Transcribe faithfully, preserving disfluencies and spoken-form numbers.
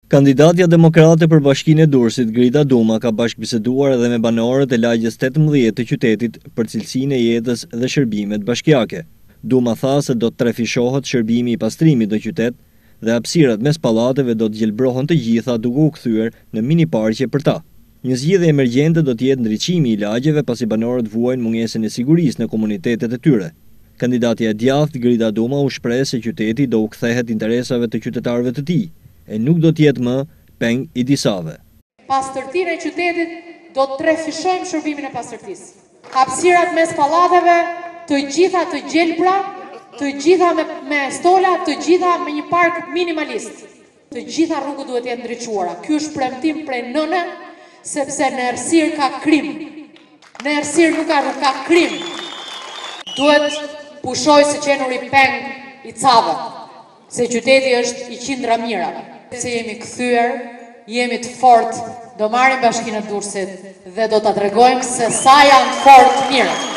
Kandidatja demokrate për Bashkinë e Durrësit, Grida Duma, ka bashkëbiseduar edhe me banorët e lagjes tetëmbëdhjetë të qytetit për cilësinë e jetës dhe shërbimet bashkiake. Duma tha se do të trefishohet shërbimi i pastrimit në qytet dhe hapësirat mes pallateve do të gjelbrohen të gjitha duke u kthyer në mini parqe për ta. Një zgjidhje emergjente do të jetë ndriçimi i lagjeve pasi banorët vuajnë mungesën e sigurisë në komunitetet e tyre. Kandidatja e djathtë Grida Duma u shpreh se qyteti do u kthehet interesave të qytetarëve të tij e nuk do të jetë më peng i disave. Pastërtinë e qytetit do të trefishojmë shërbimin e pastërtisë. Hapësirat mes pallateve, të gjitha të gjelbra, të gjitha me, me stola, të gjitha me një park minimalist. Të gjitha rrugët duhet të jenë ndriçuara. Ky është premtim prej nëne, sepse në Errësirë ka krim. Në Errësirë nuk ka rrugë, ka krim. Duhet pushoj se qenuri peng i cave, se qyteti është i qindra mira. Se jemi kthyer, jemi të fortë, do marrim Bashkinë e Durrësit dhe do ta tregojmë se sa janë të fortë mirë.